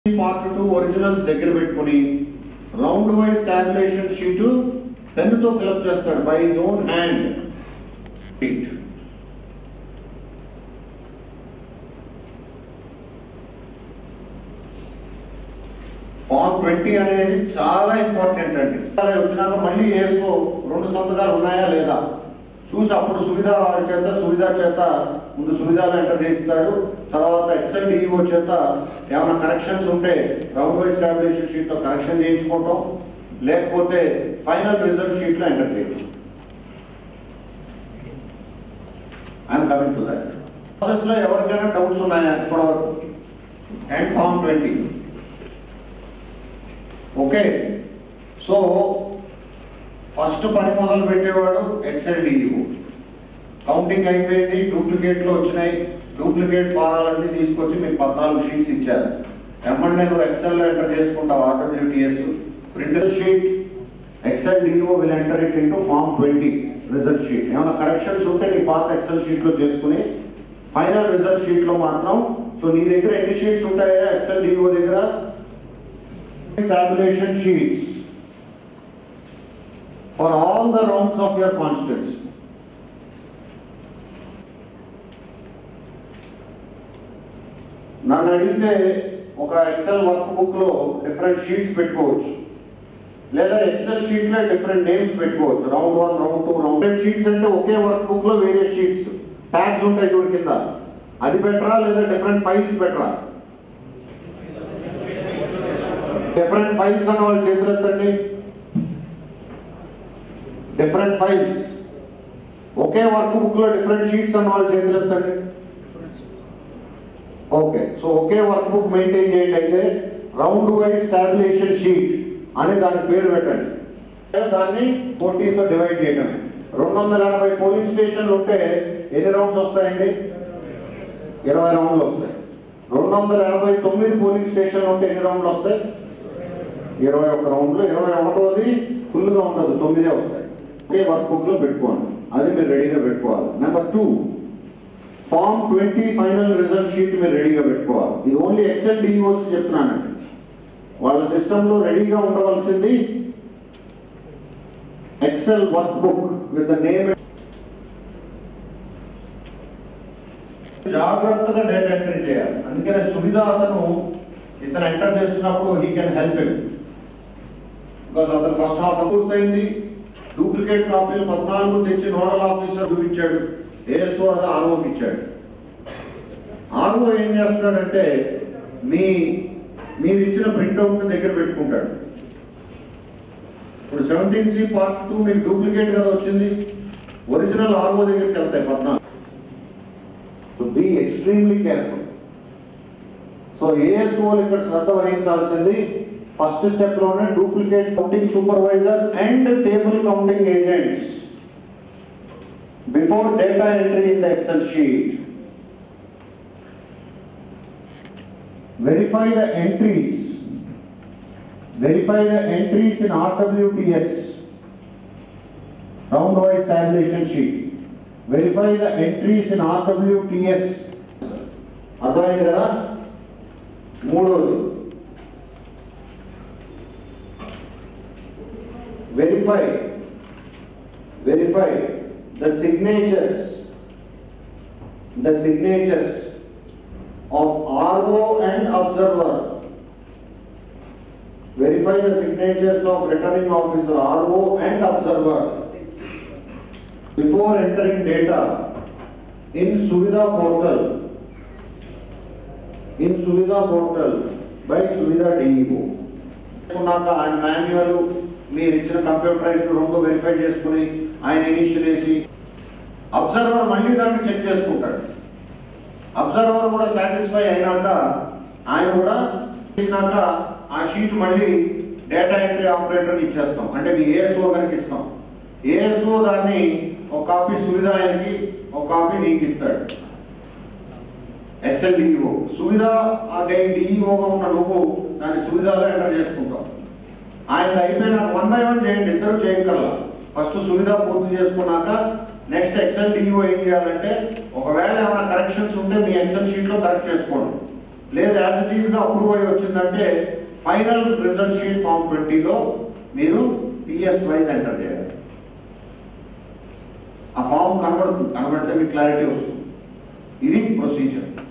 Part 2 originals దగ్గర పెట్టుకొని round wise tabulation sheet pen తో ఫిల్ చేస్తాడు by his own hand. Form 20 అనేది చాలా ఇంపార్టెంట్ అండి. వచ్చినాక మళ్ళీ ఏసుకో రెండు సంతకాలు ఉన్నాయా లేదా చూసి అప్పుడు సువిధా వాడి చేత సువిధా చేత ముందు సువిధాలు ఎంటర్ చేస్తాడు. తర్వాత ఎక్సెల్ డిఓ చేత ఏమైనా కరెక్షన్స్ ఉంటే రౌండ్ వైజ్ టాబ్యులేషన్ షీట్ లో కరెక్షన్ చేయించుకోవటం, లేకపోతే ఫైనల్ రిజల్ట్ షీట్ లో ఎంటర్ చేయడం. I'm coming to that. Process లో ఎవరికైనా డౌట్స్ ఉన్నాయా ఇప్పటివరకు? And form 20 okay. So first పని మొదలు పెట్టేవాడు ఎక్సెల్ డిఓ. కౌంటింగ్ అయిపోయింది, డూప్లికేట్లు వచ్చినాయి. డూప్లికేట్ ఫారాలన్నీ తీసుకొచ్చి మీకు 14 షీట్స్ ఇచ్చారు. ఎమ్మంటే నువ్వు ఎక్సెల్లో ఎంటర్ చేసుకుంటావు RWTS printer sheet. Excel DO will enter it into form 20 result sheet. ఏమైనా కరెక్షన్స్ ఉంటే నీ పాత ఎక్సెల్ షీట్ లో చేసుకుని ఫైనల్ రిజల్ట్ షీట్ లో మాత్రం సో నీ దగ్గర ఎన్ని షీట్స్ ఉంటాయా ఎక్సెల్ డిఓ దగ్గర? Tabulation sheets for all the rounds of your constituency. నన్ను అడిగితే ఒక ఎక్సెల్ వర్క్ బుక్ లో డిఫరెంట్ షీట్స్ పెట్టుకోవచ్చు, లేదా ఎక్సెల్ షీట్ లో డిఫరెంట్ నేమ్స్ పెట్టుకోవచ్చు. రౌండ్ 1, రౌండ్ 2, రౌండ్ షీట్స్ అంటే ఒకే వర్క్ బుక్ లో వేరే షీట్స్ ట్యాగ్స్ ఉంటాయి చూడు కింద. అది బెటరా లేదా డిఫరెంట్ ఫైల్స్ బెటరా? డిఫరెంట్ ఫైల్స్ అన్న వాళ్ళు చేతులెత్తండి. డిఫరెంట్ ఫైల్స్ ఒకే వర్క్ బుక్ లో డిఫరెంట్ షీట్స్ అన్న వాళ్ళు చేతులెత్తండి. ఓకే, సో ఒకే వర్క్ బుక్ మెయింటైన్ చేయండి. అయితే రౌండ్ వైజ్ టాబ్యులేషన్ షీట్ అని దాని పేరు పెట్టండి. దాన్ని 14 తో డివైడ్ చేయడం. 280 పోలింగ్ స్టేషన్లు ఉంటే ఎన్ని రౌండ్స్ వస్తాయండి? 20 రౌండ్లు వస్తాయి. 289 పోలింగ్ స్టేషన్లు ఉంటే ఎన్ని రౌండ్లు వస్తాయి? 21 రౌండ్లు. 21ది ఫుల్ గా ఉండదు, 9 వస్తాయి. ఒకే వర్క్ బుక్ లో పెట్టుకోండి, అది మీరు రెడీగా పెట్టుకోవాలి. Number 2 form 20 final result sheet మీరు రెడీగా పెట్టుకోవాలి. ఇది ఓన్లీ ఎక్సెల్ డిఓస్ చెప్తున్నానండి. వాళ్ళ సిస్టమ్ లో రెడీగా ఉండవలసింది excel work book with the name. జాగ్రత్తగా డేటా ఎంట్రీ చేయాలి. అందుకనే సువిధా అతను ఇతను ఎంటర్ చేస్తున్నప్పుడు he can help him. Because అతను ఫస్ట్ హాఫ్ పూర్తయింది. డూప్లికేట్ కాపీలు 14 తెచ్చి నోడల్ ఆఫీసర్ చూపించాడు. ఏఎస్ఓ అది ఆర్ఓకి ఇచ్చాడు. ఆర్ఓ ఏం చేస్తాడంటే మీరు ఇచ్చిన ప్రింట్అవుట్ దగ్గర పెట్టుకుంటాడు. ఇప్పుడు 17C Part 2 మీకు డూప్లికేట్ కదా వచ్చింది, ఒరిజినల్ ఆర్ఓ దగ్గరికి వెళ్తాయి 14. So be extremely careful. So ఏఎస్ఓలు ఇక్కడ శ్రద్ధ వహించాల్సింది ఫస్ట్ స్టెప్ లోనే duplicate counting supervisor and table counting agents before data entry in the Excel sheet. Verify the entries in RWTS round wise tabulation sheet. Verify the entries in RWTS. అర్థమైంది కదా? మూడోది verify the signatures of RO and observer. Verify the signatures of returning officer, RO and observer before entering data in Suvidha portal by Suvidha DEO. కున్నాక ఆయన manual మీరు ఇచ్చిన computerised రెండు verify చేసుకుని ఆయన initial వేసి అబ్జర్వర్ మళ్ళీ దాన్ని చెక్ చేసుకుంటాడు. అబ్జర్వర్ కూడా సాటిస్ఫై అయినాక ఆయన కూడా చేసినాక ఆ షీట్ మళ్ళీ డేటా ఎంట్రీ ఆపరేటర్కి ఇచ్చేస్తాం, అంటే మీ ఏఎస్ఓ గారికి ఇస్తాం. ఏఎస్ఓ దాన్ని ఒక కాపీ సువిధా ఆయనకి, ఒక కాపీ నీకు ఇస్తాడు. ఎక్సెల్ డిఈఓ సువిధా డిఈఓగా ఉన్న నువ్వు దాన్ని సువిధాలో ఎంటర్ చేసుకుంటావు. ఆయన అయిపోయినాక 1 by 1 చేయండి, ఇద్దరు చేయగలరా. ఫస్ట్ సువిధా పూర్తి చేసుకున్నాక నెక్స్ట్ ఎక్సెల్ డిఓ ఏం చేయాలంటే ఒకవేళ ఏమైనా కరెక్షన్స్ ఉంటే మీ ఎక్సెల్ షీట్ లో కరెక్ట్ చేసుకోండి. లేదు యాజ్ ఇట్ ఈస్ గా అప్రూవ్ అయ్యి వచ్చిందంటే ఫైనల్ రిజల్ట్ షీట్ ఫామ్ 20లో మీరు టిఎస్ వైజ్ ఎంటర్ చేయాలి. ఆ ఫామ్ కనబడుతుంది, కనబడితే మీకు క్లారిటీ వస్తుంది. ఇది ప్రొసీజర్.